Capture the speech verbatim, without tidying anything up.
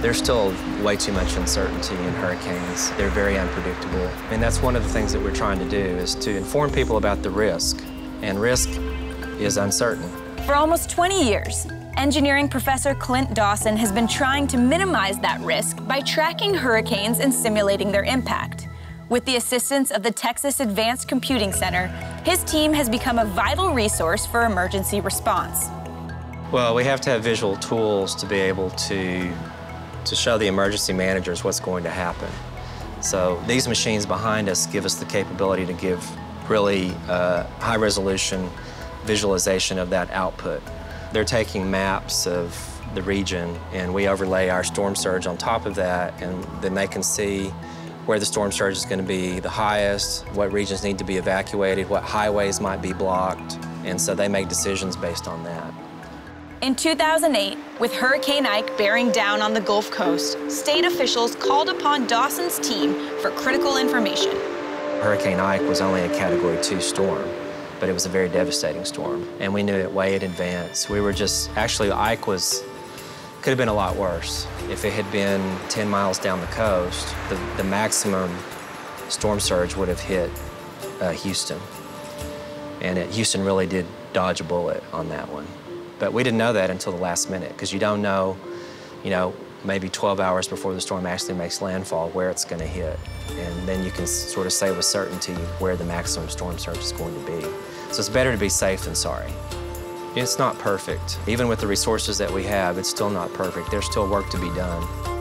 There's still way too much uncertainty in hurricanes. They're very unpredictable. And that's one of the things that we're trying to do, is to inform people about the risk. And risk is uncertain. For almost twenty years, engineering professor Clint Dawson has been trying to minimize that risk by tracking hurricanes and simulating their impact. With the assistance of the Texas Advanced Computing Center, his team has become a vital resource for emergency response. Well, we have to have visual tools to be able to, to show the emergency managers what's going to happen. So these machines behind us give us the capability to give really uh, high-resolution visualization of that output. They're taking maps of the region, and we overlay our storm surge on top of that, and then they can see where the storm surge is going to be the highest, what regions need to be evacuated, what highways might be blocked, and so they make decisions based on that. In two thousand eight, with Hurricane Ike bearing down on the Gulf Coast, state officials called upon Dawson's team for critical information. Hurricane Ike was only a Category two storm, but it was a very devastating storm, and we knew it way in advance. We were just, actually Ike was, could have been a lot worse. If it had been ten miles down the coast, the, the maximum storm surge would have hit uh, Houston. And it, Houston really did dodge a bullet on that one. But we didn't know that until the last minute, because you don't know, you know, maybe twelve hours before the storm actually makes landfall where it's going to hit. And then you can sort of say with certainty where the maximum storm surge is going to be. So it's better to be safe than sorry. It's not perfect. Even with the resources that we have, it's still not perfect. There's still work to be done.